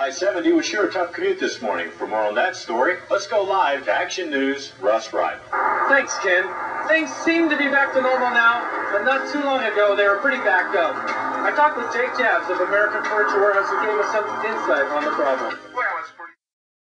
I-70 was sure a tough commute this morning. For more on that story, let's go live to Action News, Russ Wright. Thanks, Ken. Things seem to be back to normal now, but not too long ago they were pretty backed up. I talked with Jake Jabs of American Furniture Warehouse who gave us some insight on the problem. Well,